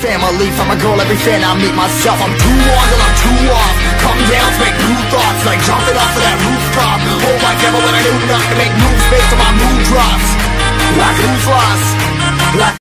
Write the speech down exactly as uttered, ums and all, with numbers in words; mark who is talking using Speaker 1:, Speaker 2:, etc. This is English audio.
Speaker 1: family, from a girl every fan I meet myself. I'm too on till I'm too off. Come down to make new thoughts, like jumping off of that rooftop. Hold my camera when I do nothing to make moves based on my mood drops. Like who's lost? Like